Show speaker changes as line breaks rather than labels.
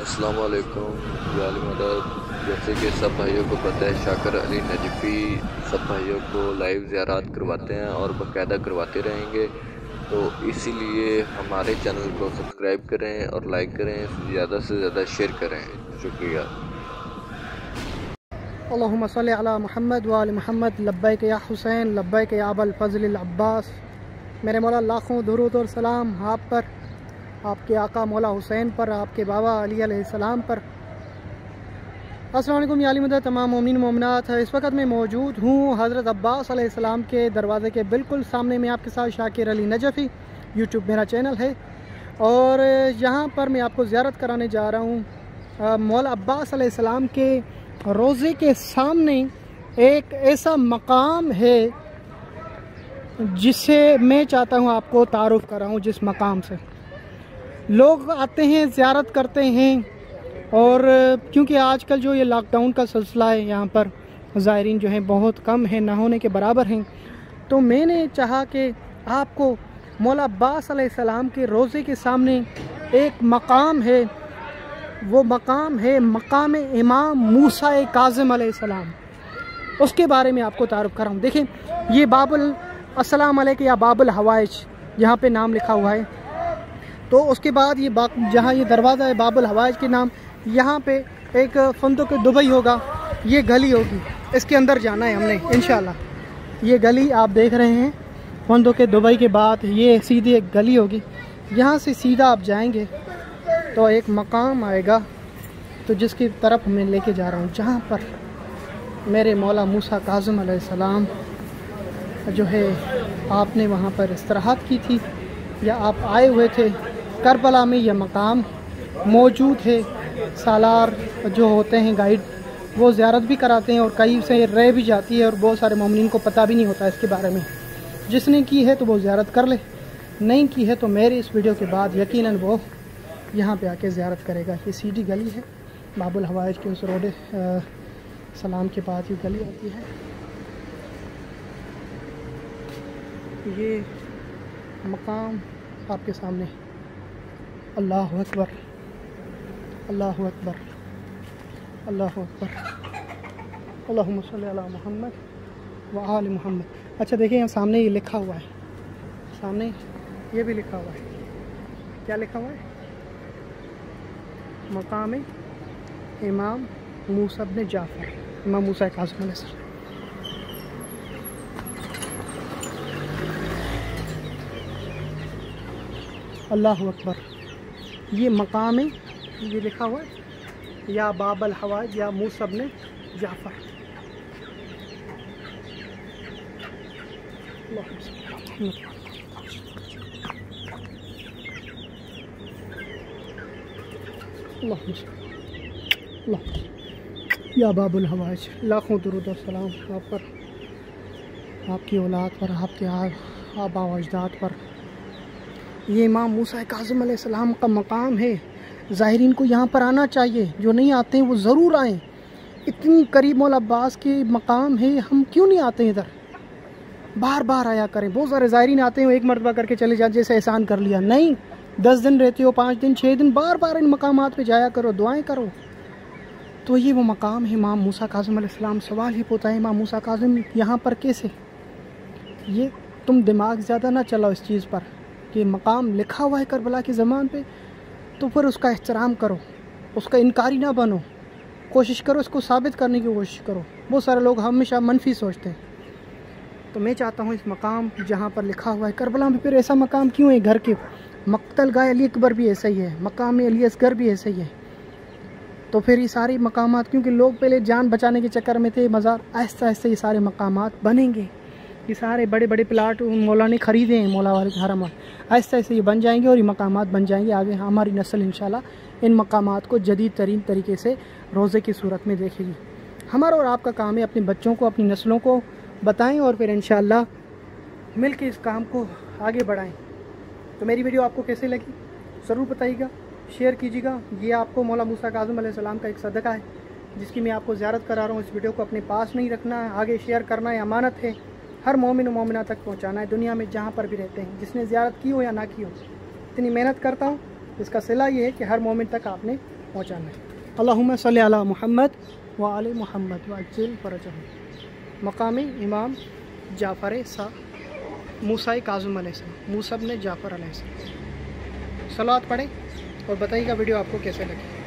अस्सलाम वालेकुम याली मदद। जैसे कि सब भाइयों को पता है, शाकिर अली नजफ़ी सब भाइयों को लाइव ज़ियारत करवाते हैं और बाकायदा करवाते रहेंगे। तो इसीलिए हमारे चैनल को सब्सक्राइब करें और लाइक करें, ज़्यादा से ज़्यादा शेयर करें। शुक्रिया।
अल्लाहुम्मा सल्ली अला मुहम्मद व आले मुहम्मद। लब्बैक या हुसैन, लब्बैक या अबल फज़ल अब्बास। मेरे मौला लाखों दुरूद और सलाम आप पर, आपके आका मौला हुसैन पर, आपके बाबा अली अलैहिस्सलाम पर। अस्सलाम वालेकुम याली मदद तमाम मोमिन मोमिनात। इस वक्त मैं मौजूद हूँ हज़रत अब्बास अलैहिस्सलाम के दरवाज़े के बिल्कुल सामने में आपके साथ। शाकिर अली नजफ़ी यूट्यूब मेरा चैनल है और यहाँ पर मैं आपको ज़ियारत कराने जा रहा हूँ। मौला अब्बास अलैहिस्सलाम के रोज़े के सामने एक ऐसा मकाम है जिससे मैं चाहता हूँ आपको तारुफ़ कराऊँ। जिस मकाम से लोग आते हैं, ज़ियारत करते हैं, और क्योंकि आजकल जो ये लॉकडाउन का सिलसिला है, यहाँ पर ज़ायरीन जो हैं बहुत कम है, ना होने के बराबर हैं। तो मैंने चाहा कि आपको मौला अब्बास अलैहिस्सलाम के रोज़े के सामने एक मकाम है, वो मकाम है मकाम इमाम मूसा काज़िम अलैहिस्सलाम, उसके बारे में आपको तारुफ़ कराऊँ। देखें, ये बाबुल अस्सलाम अलैकुम या बाबुल हवाइज यहाँ पे नाम लिखा हुआ है। तो उसके बाद ये जहाँ ये दरवाज़ा है बाबुल हवाइज के नाम, यहाँ पे एक फंदुक दुबई होगा, ये गली होगी, इसके अंदर जाना है हमने इंशाल्लाह। ये गली आप देख रहे हैं फंदुक दुबई के बाद ये सीधी एक गली होगी, यहाँ से सीधा आप जाएंगे तो एक मकाम आएगा, तो जिसकी तरफ मैं लेके जा रहा हूँ, जहाँ पर मेरे मौला मूसा काज़िम अलैहिस्सलाम जो है आपने वहाँ पर इस्तराहत की थी या आप आए हुए थे। करबला में यह मकाम मौजूद है। सालार जो होते हैं गाइड, वो ज़ियारत भी कराते हैं और कई से रह भी जाती है और बहुत सारे मोमिनीन को पता भी नहीं होता इसके बारे में। जिसने की है तो वो ज़ियारत कर ले, नहीं की है तो मेरे इस वीडियो के बाद यकीनन वो यहाँ पे आके ज़ियारत करेगा। ये सीधी गली है बाबुल हवाइज के, उस रोड सलाम के बाद ये गली आती है। ये मकाम आपके सामने। अल्लाहु अकबर, अल्लाहु अकबर, अल्लाहु अकबर। अल्लाहुम्मा सल्ली अला मुहम्मद व आले मुहम्मद। अच्छा देखिए, यहाँ सामने ये लिखा हुआ है, सामने ये भी लिखा हुआ है। क्या लिखा हुआ है? मकाम इमाम मूसा इब्न जाफ़र, इमाम मूसा काज़िम अलैहिस्सलाम। अल्लाहु अकबर। ये मकाम है, ये लिखा हुआ है या बाबुल हवाइज या मूसा इब्न जाफ़र। या बाबुल हवाइज, लाखों दुरूद और सलाम आप पर, आपकी औलाद पर, आपके आबा व अजदाद पर। ये इमाम मूसा काज़िम अलैहिस्सलाम का मकाम है। ज़ाहिरीन को यहाँ पर आना चाहिए, जो नहीं आते हैं वो ज़रूर आएँ। इतनी करीब मौला अब्बास के मकाम है, हम क्यों नहीं आते हैं इधर? बार बार आया करें। बहुत सारे ज़ाहिरीन आते हैं, एक मरतबा करके चले जाते, जैसे एहसान कर लिया। नहीं, 10 दिन रहते हो, 5 दिन, 6 दिन, बार बार इन मकामात पे जाया करो, दुआएं करो। तो ये वो मकाम है इमाम मूसा काज़िम अलैहिस्सलाम। सवाल ये होता है, इमाम मूसा काज़िम यहाँ पर कैसे? ये तुम दिमाग ज़्यादा ना चलाओ इस चीज़ पर कि मकाम लिखा हुआ है करबला के ज़मान पे, तो फिर उसका एहतराम करो, उसका इनकारी ना बनो, कोशिश करो इसको साबित करने की कोशिश करो। बहुत सारे लोग हमेशा मनफी सोचते हैं। तो मैं चाहता हूँ इस मकाम जहाँ पर लिखा हुआ है करबला में, फिर ऐसा मकाम क्यों है? घर के मक्तल गाय अली अकबर भी ऐसा ही है, मकाम अली असगर भी ऐसा ही है। तो फिर ये सारे मकामात, क्योंकि लोग पहले जान बचाने के चक्कर में थे, मज़ार आहिस्ता आहिस्ता ये सारे मकामात बनेंगे। ये सारे बड़े बड़े प्लाट मौला ने ख़रीदे हैं, मौला वाले हरम, आहिस्ता आहिस्ता ये बन जाएंगे और ये मकामात बन जाएंगे। आगे हमारी नस्ल इंशाल्लाह इन मकामात को जदीद तरीन तरीके से रोज़े की सूरत में देखेगी। हमारा और आपका काम है अपने बच्चों को, अपनी नस्लों को बताएं और फिर इंशाल्लाह मिल के इस काम को आगे बढ़ाएं। तो मेरी वीडियो आपको कैसे लगी ज़रूर बताइएगा, शेयर कीजिएगा। ये आपको मौला मूसा काज़िम अलैहिस्सलाम का एक सदका है, जिसकी मैं आपको ज़ियारत करा रहा हूँ। इस वीडियो को अपने पास नहीं रखना है, आगे शेयर करना है, अमानत है। हर मोमिन मोमिना तक पहुँचाना है, दुनिया में जहाँ पर भी रहते हैं, जिसने ज़ियारत की हो या ना की हो। इतनी मेहनत करता हूँ, इसका सिला ये है कि हर मोमिन तक आपने पहुँचाना है। अल्लाहुम्मा सल्ली अला मुहम्मद व आले मुहम्मद व अज्जिल फरजहु। मकाम इमाम जाफ़र मूसा काज़िम अलैहिस्सलाम, मूसा इब्न जाफ़र अलैहिस्सलाम। सलात पढ़ें और बताइएगा वीडियो आपको कैसे लगी।